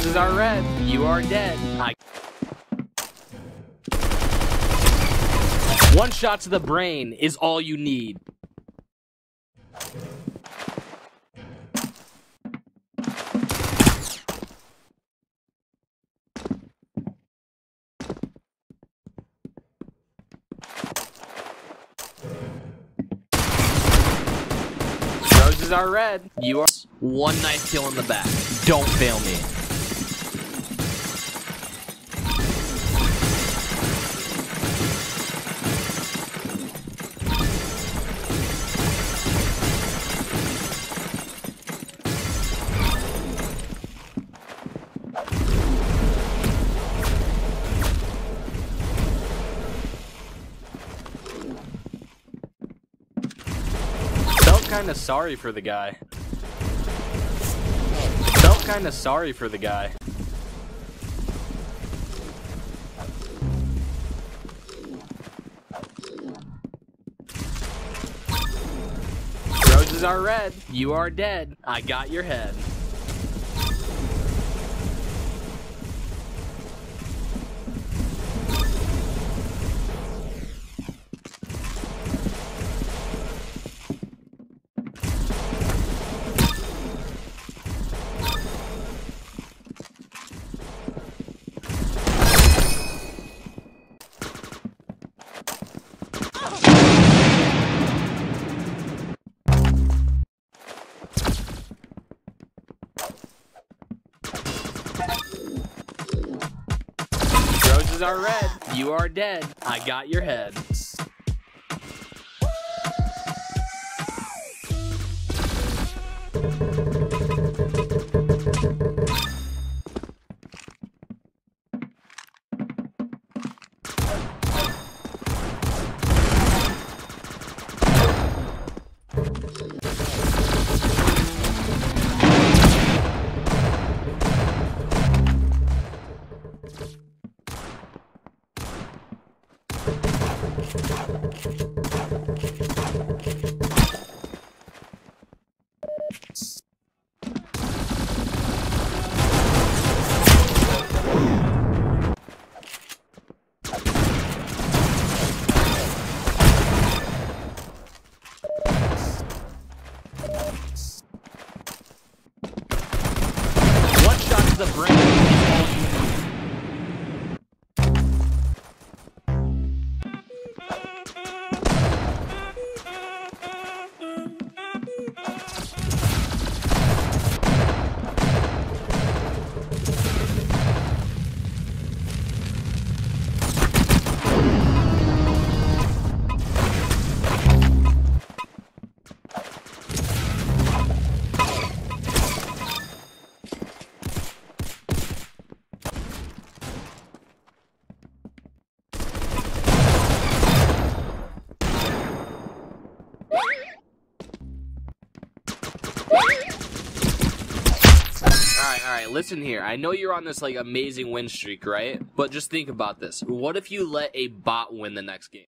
Roses are red. You are dead. One shot to the brain is all you need. Roses are red. You are one knife kill in the back. Don't fail me. Kinda sorry for the guy. Felt kinda sorry for the guy. Roses are red. You are dead. I got your head. Roses are red. You are dead. I got your head. One shot to the brain is all you need. Alright, listen here. I know you're on this like amazing win streak, right? But just think about this. What if you let a bot win the next game?